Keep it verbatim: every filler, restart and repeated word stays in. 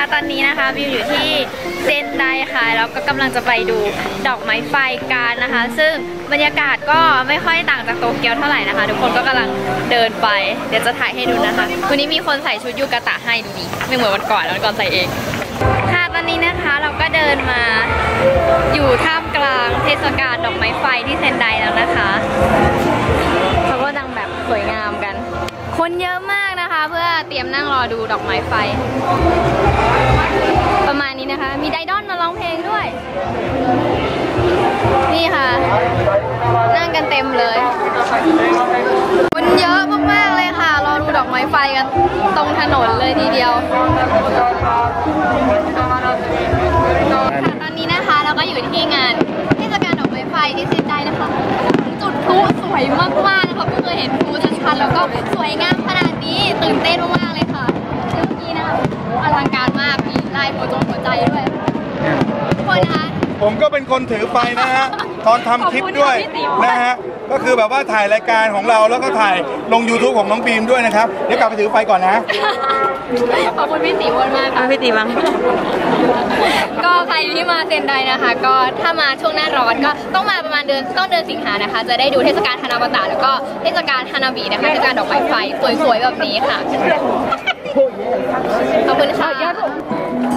ตอนนี้นะคะวิวอยู่ที่เซนไดค่ะแล้วก็กำลังจะไปดูดอกไม้ไฟกันนะคะซึ่งบรรยากาศก็ไม่ค่อยต่างจากโตเกียวเท่าไหร่นะคะทุกคนก็กำลังเดินไปเดี๋ยวจะถ่ายให้ดูนะคะวันนี้มีคนใส่ชุดยูกาตะให้ดูดิไม่เหมือนวันก่อนแล้ววันก่อนใส่เองค่ะตอนนี้นะคะเราก็เดินมาอยู่ท่ามกลางเทศกาลดอกไม้ไฟที่เซนไดแล้วนะคะเขาก็ดังแบบสวยงามกันคนเยอะมากนะคะเพื่อเตรียมนั่งรอดูดอกไม้ไฟประมาณนี้นะคะมีไดดอนมาร้องเพลงด้วยนี่ค่ะนั่งกันเต็มเลยคนเยอะมากๆเลยค่ะรอดูดอกไม้ไฟกันตรงถนนเลยทีเดียวตอนนี้นะคะเราก็อยู่ที่งานเทศกาลดอกไม้ไฟที่เซนไดนะคะจุดพลุสวยมากๆนะคะไม่เคยเห็นพลุชัดๆแล้วก็สวยงามขนาดนี้ตื่นเต้นมากๆเลยค่ะเมื่อกี้นะคะอลังการมากมีลายหัวจงหัวใจด้วยทุกคนนะคะผมก็เป็นคนถือไฟนะฮะตอนทำคลิปด้วยนะฮะก็คือแบบว่าถ่ายรายการของเราแล้วก็ถ่ายลง ยูทูบ ของน้องบีมด้วยนะครับเดี๋ยวกลับไปถือไฟก่อนนะขอบคุณพี่ตีมากมากพี่ตีมั้งก็ใครที่มาเซนไดนะคะก็ถ้ามาช่วงหน้าร้อนก็ต้องมาประมาณเดือนต้องเดือนสิงหานะคะจะได้ดูเทศกาลฮานาบาตะแล้วก็เทศกาลฮานาบินะคะเทศกาลดอกไม้ไฟสวยๆแบบนี้ค่ะขอบคุณค่ะ